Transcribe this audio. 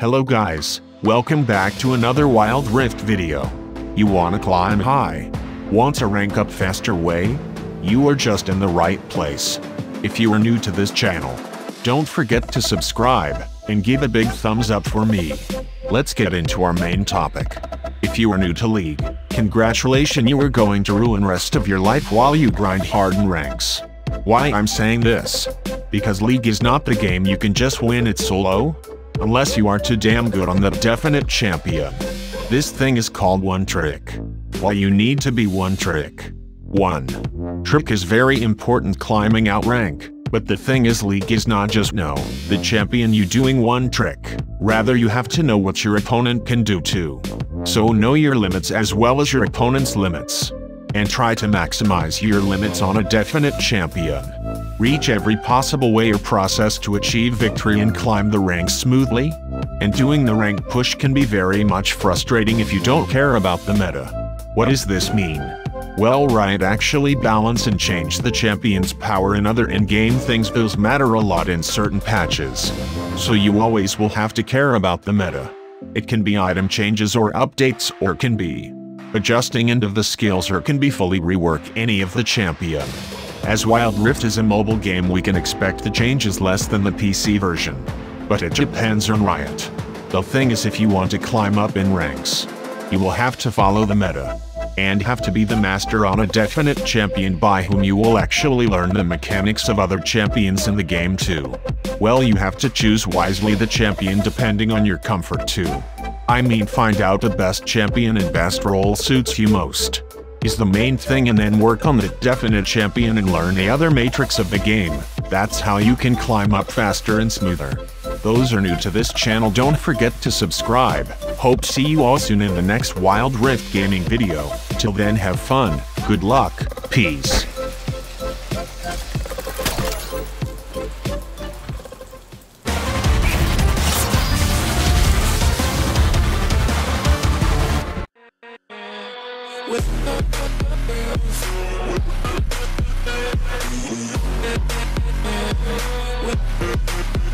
Hello guys, welcome back to another Wild Rift video. You wanna climb high? Want to rank up faster way? You are just in the right place. If you are new to this channel, don't forget to subscribe and give a big thumbs up for me. Let's get into our main topic. If you are new to League, congratulations, you are going to ruin rest of your life while you grind hard in ranks. Why I'm saying this? Because League is not the game you can just win it solo, unless you are too damn good on the definite champion. This thing is called one trick. Why you need to be one trick? One trick is very important climbing out rank, but the thing is League is not just know the champion you doing one trick, rather you have to know what your opponent can do too. So know your limits as well as your opponent's limits, and try to maximize your limits on a definite champion. Reach every possible way or process to achieve victory and climb the ranks smoothly. And doing the rank push can be very much frustrating if you don't care about the meta. What does this mean? Well, Riot actually balance and change the champion's power and other in-game things. Those matter a lot in certain patches. So you always will have to care about the meta. It can be item changes or updates, or can be adjusting end of the skills, or can be fully rework any of the champion. As Wild Rift is a mobile game, we can expect the changes less than the PC version. But it depends on Riot. The thing is, if you want to climb up in ranks, you will have to follow the meta, and have to be the master on a definite champion by whom you will actually learn the mechanics of other champions in the game too. Well, you have to choose wisely the champion depending on your comfort too. I mean, find out the best champion and best role suits you most is the main thing, and then work on the definite champion and learn the other matrix of the game. That's how you can climb up faster and smoother. Those are new to this channel, don't forget to subscribe. Hope to see you all soon in the next Wild Rift gaming video. Till then, have fun, good luck, peace. With